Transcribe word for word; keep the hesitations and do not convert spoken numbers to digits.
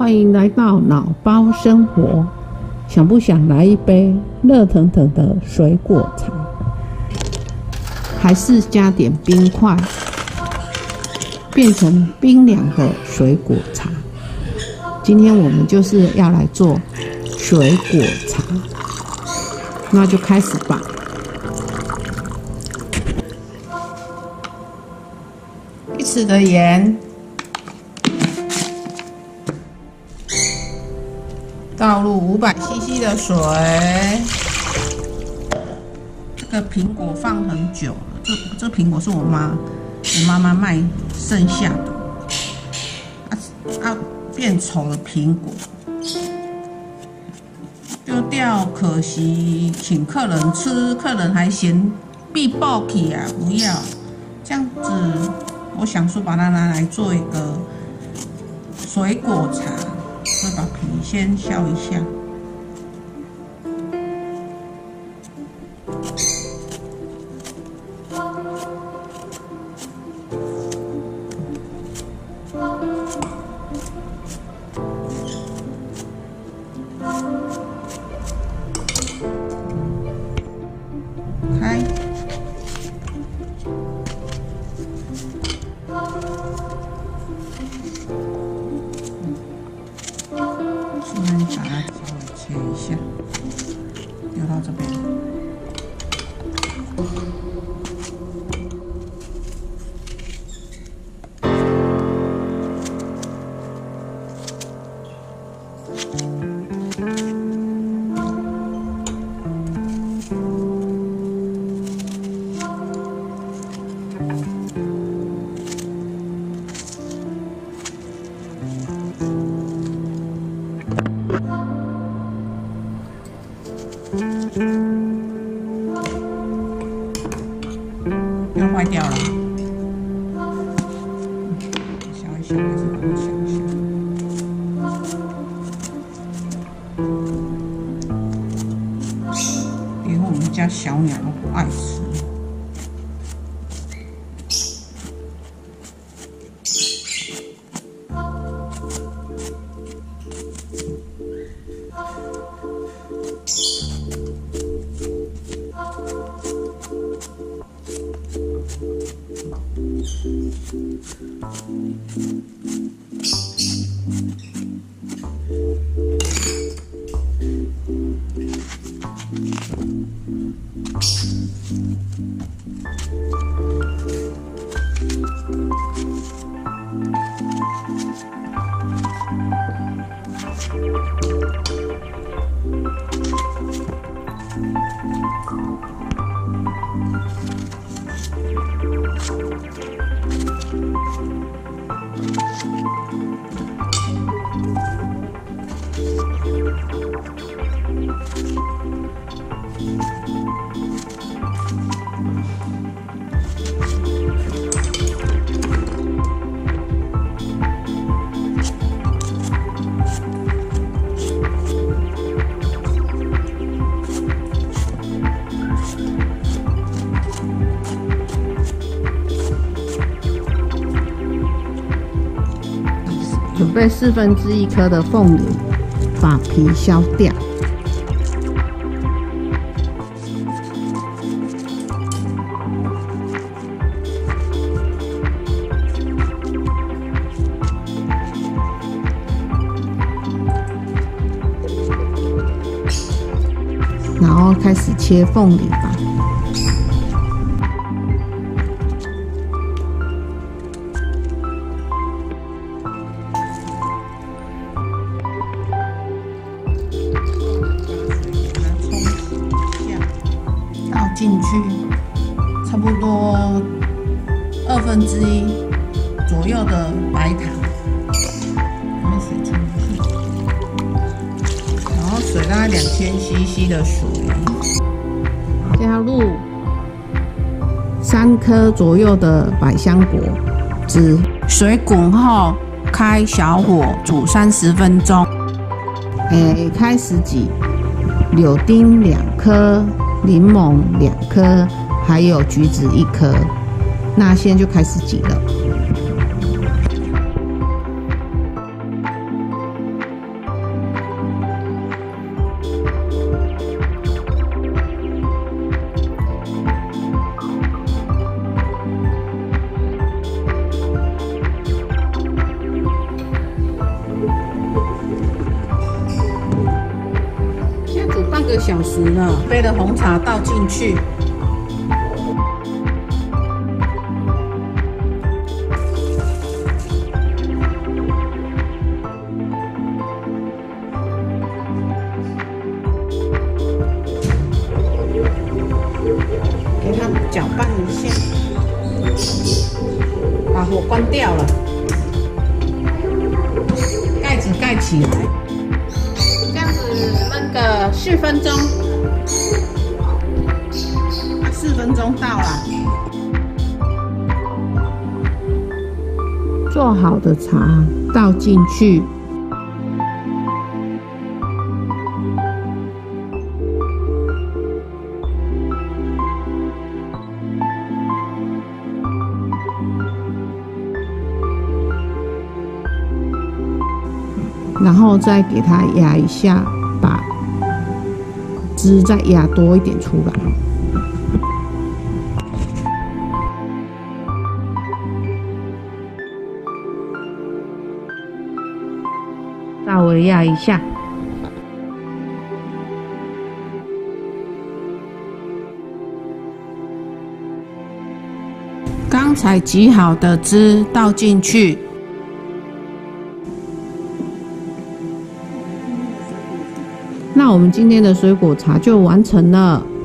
欢迎来到脑包生活。想不想来一杯热腾腾的水果茶？还是加点冰块，变成冰凉的水果茶？今天我们就是要来做水果茶，那就开始吧。一匙的盐，倒入五百 C C 的水。这个苹果放很久了，这这苹果是我妈我妈妈卖剩下的，啊啊变丑的苹果丢掉，可惜，请客人吃，客人还嫌必爆起啊，不要这样子。我想说把它拿来做一个水果茶，会把皮先削一下。开，现在把它稍微切一下，丢到这边。又坏掉了，削一削还是把它削一削。因为我们家小鸟都不爱吃。准备四分之一颗的凤梨，把皮削掉。然后开始切凤梨吧。进去差不多二分之一左右的白糖，把水冲进去，然后水大概两千 C C 的水，加入三颗左右的百香果汁，水滚后开小火煮三十分钟。诶，开始挤柳丁两颗。柠檬两颗，还有橘子一颗，那现在就开始挤了。 小时了，杯的红茶倒进去，给它搅拌一下，把火关掉了，盖子盖起来。这样子焖个四分钟，四分钟到了。做好的茶倒进去，然后再给它压一下，把汁再压多一点出来。稍微压一下。刚才挤好的汁倒进去。那我们今天的水果茶就完成了。